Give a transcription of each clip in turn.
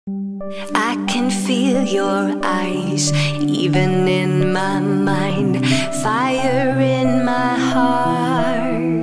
I can feel your eyes, even in my mind, fire in my heart,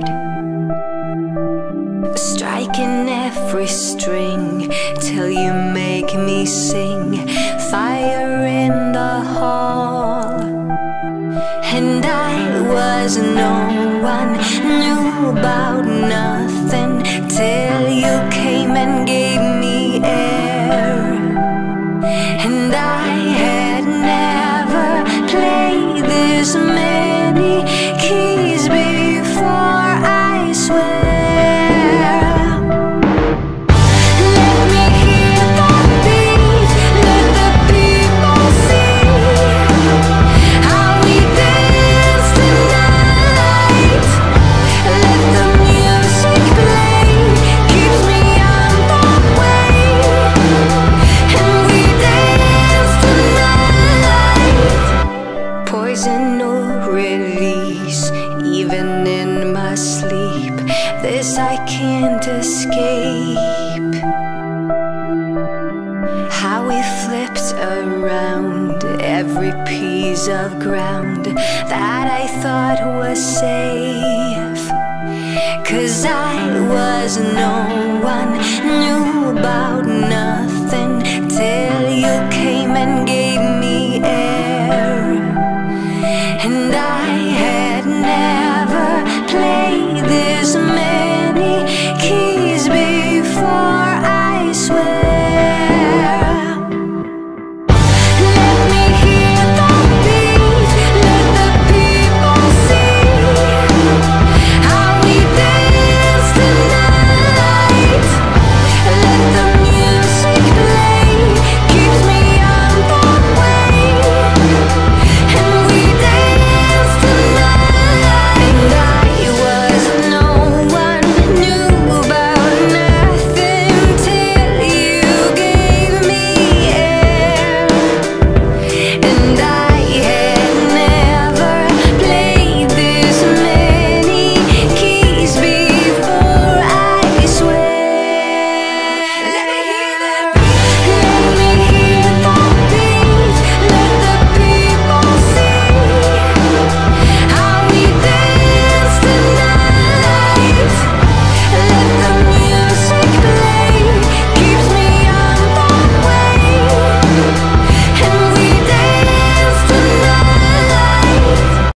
striking every string till you make me sing, fire in the hall. And I was no one, knew about nothing, till you came and gave me air. And I had never played this many keys before, I swear. Let me hear the beat, let the people see how we dance tonight. Let the music play, keeps me on the way, and we dance tonight. Poison or release, even in my sleep, this I can't escape. How we flipped around every piece of ground that I thought was safe, 'cause I was no one, knew about nothing,